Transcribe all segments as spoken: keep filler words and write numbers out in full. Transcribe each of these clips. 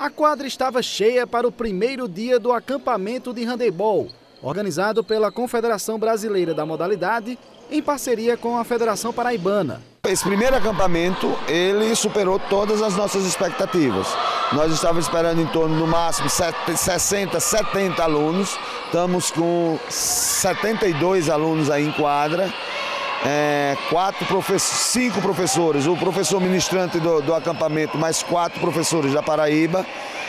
A quadra estava cheia para o primeiro dia do acampamento de handebol, organizado pela Confederação Brasileira da Modalidade, em parceria com a Federação Paraibana. Esse primeiro acampamento, ele superou todas as nossas expectativas. Nós estávamos esperando em torno, no máximo, sessenta, setenta alunos. Estamos com setenta e dois alunos aí em quadra. É, quatro professores, cinco professores, o professor ministrante do, do acampamento, mais quatro professores da Paraíba.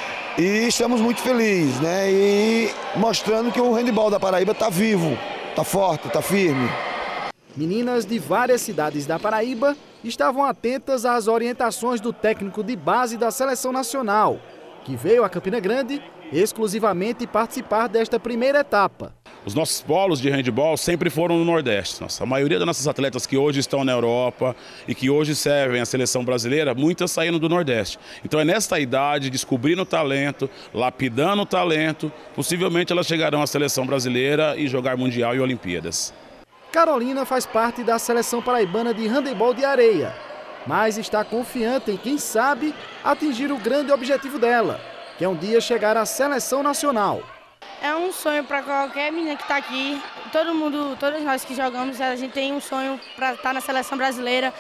E estamos muito felizes, né? E mostrando que o handebol da Paraíba está vivo, está forte, está firme. Meninas de várias cidades da Paraíba estavam atentas às orientações do técnico de base da Seleção Nacional, que veio a Campina Grande exclusivamente participar desta primeira etapa. Os nossos polos de handebol sempre foram no Nordeste. Nossa, a maioria das nossas atletas que hoje estão na Europa e que hoje servem a seleção brasileira, muitas saíram do Nordeste. Então é nesta idade, descobrindo o talento, lapidando o talento, possivelmente elas chegarão à seleção brasileira e jogar Mundial e Olimpíadas. Carolina faz parte da Seleção Paraibana de Handebol de Areia, mas está confiante em, quem sabe, atingir o grande objetivo dela, que é um dia chegar à Seleção Nacional. É um sonho para qualquer menina que está aqui, todo mundo, todos nós que jogamos, a gente tem um sonho para estar na Seleção Brasileira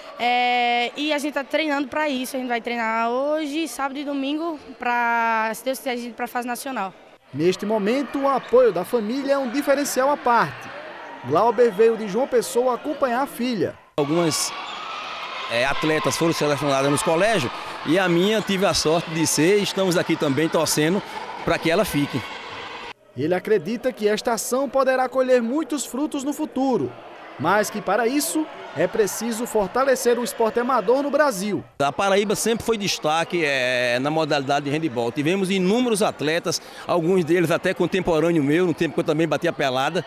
é, e a gente está treinando para isso. A gente vai treinar hoje, sábado e domingo, para, se Deus quiser, a gente para a fase nacional. Neste momento, o apoio da família é um diferencial à parte. Glauber veio de João Pessoa acompanhar a filha. Algumas é, atletas foram selecionadas nos colégios e a minha tive a sorte de ser, estamos aqui também torcendo para que ela fique. Ele acredita que esta ação poderá colher muitos frutos no futuro, mas que para isso é preciso fortalecer o esporte amador no Brasil. A Paraíba sempre foi destaque é, na modalidade de handebol. Tivemos inúmeros atletas, alguns deles até contemporâneo meu, no tempo que eu também batia pelada.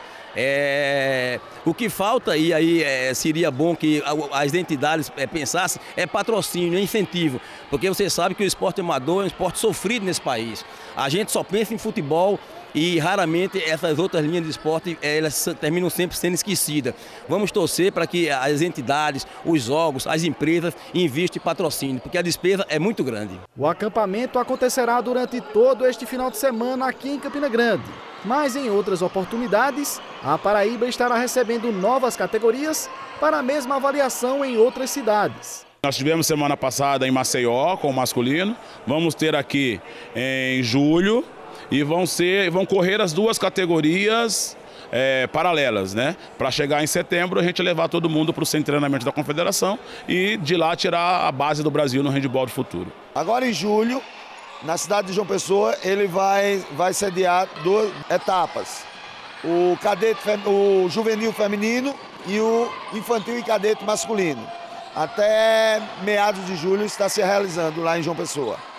É, o que falta, e aí é, seria bom que as entidades é, pensassem, é patrocínio, é incentivo. Porque você sabe que o esporte amador é um esporte sofrido nesse país. A gente só pensa em futebol e raramente essas outras linhas de esporte elas terminam sempre sendo esquecidas. Vamos torcer para que as entidades, os jogos, as empresas investam em patrocínio, porque a despesa é muito grande. O acampamento acontecerá durante todo este final de semana aqui em Campina Grande. Mas em outras oportunidades, a Paraíba estará recebendo novas categorias para a mesma avaliação em outras cidades. Nós tivemos semana passada em Maceió com o masculino, vamos ter aqui em julho e vão, ser, vão correr as duas categorias é, paralelas, né? Para chegar em setembro a gente levar todo mundo para o centro de treinamento da Confederação e de lá tirar a base do Brasil no handebol do futuro. Agora em julho, na cidade de João Pessoa, ele vai, vai sediar duas etapas. O, cadete, o juvenil feminino e o infantil e cadete masculino. Até meados de julho está se realizando lá em João Pessoa.